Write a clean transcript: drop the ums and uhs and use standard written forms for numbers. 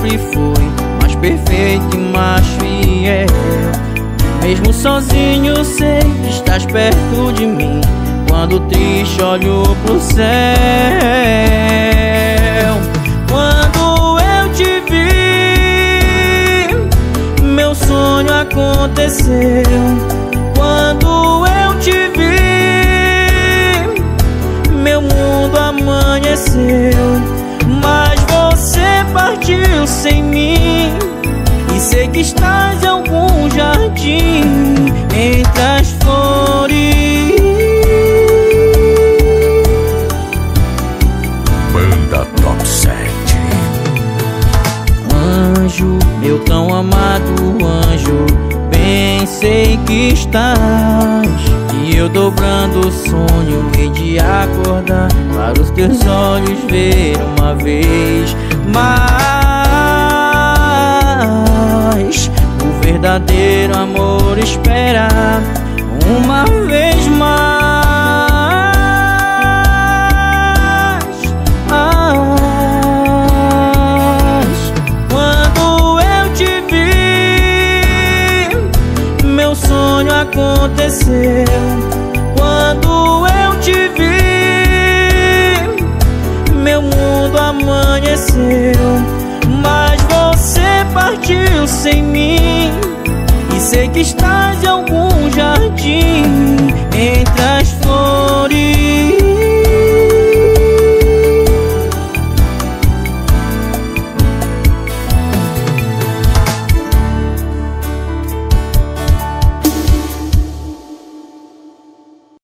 sempre foi mais perfeito e mais fiel. Mesmo sozinho sei que estás perto de mim. Quando triste olho pro céu. Quando eu te vi, meu sonho aconteceu. Quando eu te vi, meu mundo amanheceu. Mas você partiu sem mim, e sei que estás em algum jardim entre as flores. Banda Top 7. Anjo, meu tão amado anjo, bem sei que estás. E eu dobrando o sonho hei de acordar para os teus olhos ver uma vez mais. O verdadeiro amor esperar uma vez mais. Quando eu te vi, meu sonho aconteceu. Quando eu te vi, meu mundo amanheceu. Mas você partiu sem mim, e sei que está